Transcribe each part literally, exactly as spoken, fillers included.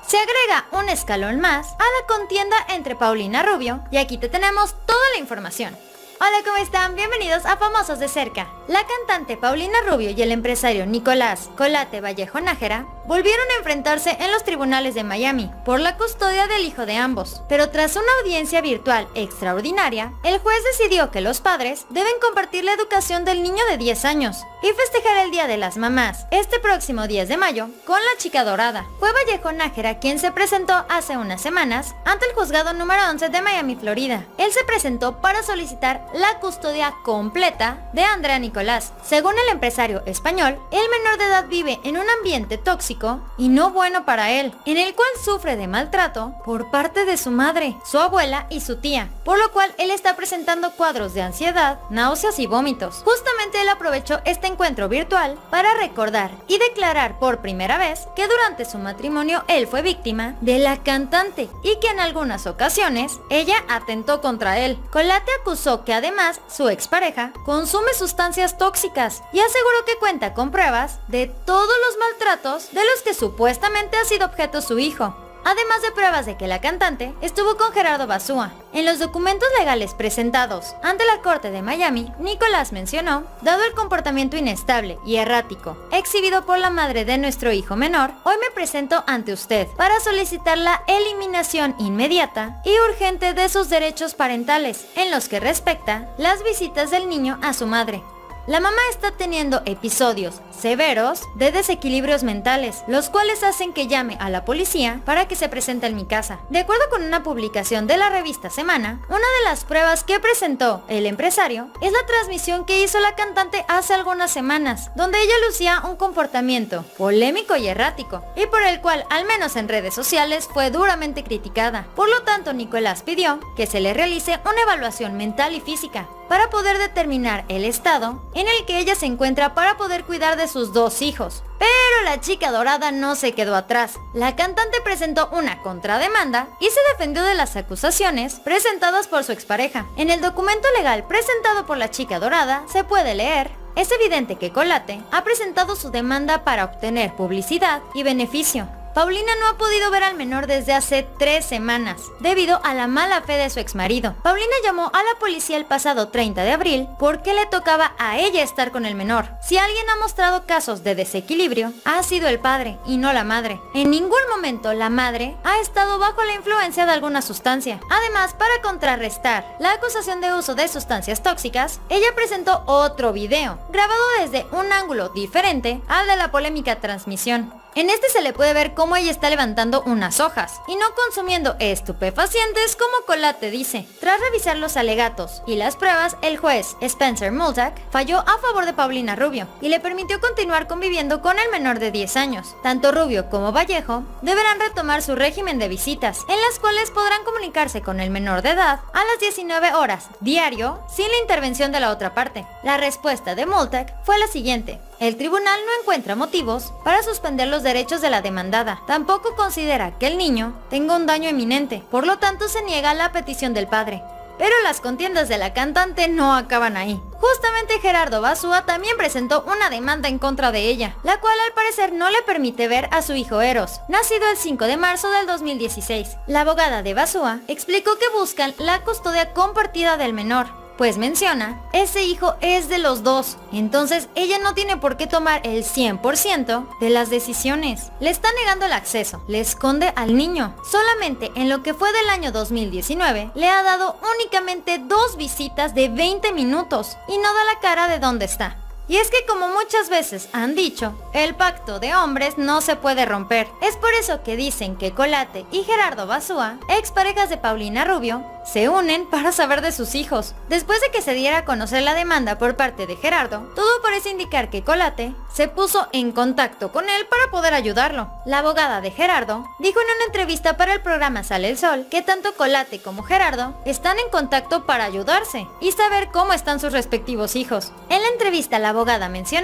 Se agrega un escalón más a la contienda entre Paulina Rubio y aquí te tenemos toda la información. Hola, ¿cómo están? Bienvenidos a Famosos de Cerca. La cantante Paulina Rubio y el empresario Nicolás Colate Vallejo Nájera volvieron a enfrentarse en los tribunales de Miami por la custodia del hijo de ambos. Pero tras una audiencia virtual extraordinaria, el juez decidió que los padres deben compartir la educación del niño de diez años y festejar el Día de las Mamás este próximo diez de mayo con la chica dorada. Fue Vallejo Nájera quien se presentó hace unas semanas ante el juzgado número once de Miami, Florida. Él se presentó para solicitar la custodia completa de Andrea Nicolás. Según el empresario español, el menor de edad vive en un ambiente tóxico y no bueno para él, en el cual sufre de maltrato por parte de su madre, su abuela y su tía, por lo cual él está presentando cuadros de ansiedad, náuseas y vómitos. Justamente él aprovechó este encuentro virtual para recordar y declarar por primera vez que durante su matrimonio él fue víctima de la cantante y que en algunas ocasiones ella atentó contra él. Colate acusó que además su expareja consume sustancias tóxicas y aseguró que cuenta con pruebas de todos los maltratos de los que supuestamente ha sido objeto su hijo, además de pruebas de que la cantante estuvo con Gerardo Basúa. En los documentos legales presentados ante la corte de Miami, Nicolás mencionó: dado el comportamiento inestable y errático exhibido por la madre de nuestro hijo menor, hoy me presento ante usted para solicitar la eliminación inmediata y urgente de sus derechos parentales en los que respecta las visitas del niño a su madre. La mamá está teniendo episodios severos de desequilibrios mentales, los cuales hacen que llame a la policía para que se presente en mi casa. De acuerdo con una publicación de la revista Semana, una de las pruebas que presentó el empresario es la transmisión que hizo la cantante hace algunas semanas, donde ella lucía un comportamiento polémico y errático, y por el cual, al menos en redes sociales, fue duramente criticada. Por lo tanto, Nicolás pidió que se le realice una evaluación mental y física para poder determinar el estado en el que ella se encuentra para poder cuidar de sus dos hijos. Pero la chica dorada no se quedó atrás. La cantante presentó una contrademanda y se defendió de las acusaciones presentadas por su expareja. En el documento legal presentado por la chica dorada se puede leer: es evidente que Colate ha presentado su demanda para obtener publicidad y beneficio. Paulina no ha podido ver al menor desde hace tres semanas, debido a la mala fe de su exmarido. Paulina llamó a la policía el pasado treinta de abril porque le tocaba a ella estar con el menor. Si alguien ha mostrado casos de desequilibrio, ha sido el padre y no la madre. En ningún momento la madre ha estado bajo la influencia de alguna sustancia. Además, para contrarrestar la acusación de uso de sustancias tóxicas, ella presentó otro video, grabado desde un ángulo diferente al de la polémica transmisión. En este se le puede ver cómo ella está levantando unas hojas y no consumiendo estupefacientes como Colate dice. Tras revisar los alegatos y las pruebas, el juez Spencer Multack falló a favor de Paulina Rubio y le permitió continuar conviviendo con el menor de diez años. Tanto Rubio como Vallejo deberán retomar su régimen de visitas, en las cuales podrán comunicarse con el menor de edad a las diecinueve horas diario sin la intervención de la otra parte. La respuesta de Multack fue la siguiente: el tribunal no encuentra motivos para suspender los derechos de la demandada. Tampoco considera que el niño tenga un daño eminente, por lo tanto se niega la petición del padre. Pero las contiendas de la cantante no acaban ahí. Justamente Gerardo Basúa también presentó una demanda en contra de ella, la cual al parecer no le permite ver a su hijo Eros, nacido el cinco de marzo del dos mil dieciséis. La abogada de Basúa explicó que buscan la custodia compartida del menor, pues menciona: ese hijo es de los dos, entonces ella no tiene por qué tomar el cien por ciento de las decisiones. Le está negando el acceso, le esconde al niño. Solamente en lo que fue del año dos mil diecinueve, le ha dado únicamente dos visitas de veinte minutos y no da la cara de dónde está. Y es que, como muchas veces han dicho, el pacto de hombres no se puede romper. Es por eso que dicen que Colate y Gerardo Basúa, exparejas de Paulina Rubio, se unen para saber de sus hijos. Después de que se diera a conocer la demanda por parte de Gerardo, todo parece indicar que Colate se puso en contacto con él para poder ayudarlo. La abogada de Gerardo dijo en una entrevista para el programa Sale el Sol que tanto Colate como Gerardo están en contacto para ayudarse y saber cómo están sus respectivos hijos. En la entrevista, la abogada mencionó: hay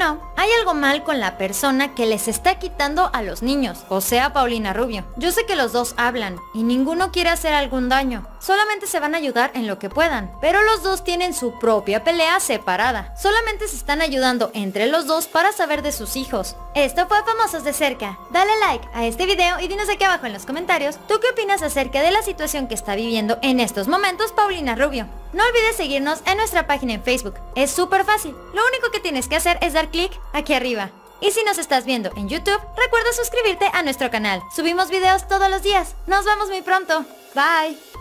Hay algo mal con la persona que les está quitando a los niños, o sea, Paulina Rubio. Yo sé que los dos hablan y ninguno quiere hacer algún daño. Solamente se van a ayudar en lo que puedan, pero los dos tienen su propia pelea separada. Solamente se están ayudando entre los dos para saber de sus hijos. Esto fue Famosos de Cerca. Dale like a este video y dinos aquí abajo en los comentarios ¿tú qué opinas acerca de la situación que está viviendo en estos momentos Paulina Rubio? No olvides seguirnos en nuestra página en Facebook. Es súper fácil. Lo único que tienes que hacer es dar clic aquí arriba. Y si nos estás viendo en YouTube, recuerda suscribirte a nuestro canal. Subimos videos todos los días. Nos vemos muy pronto. Bye.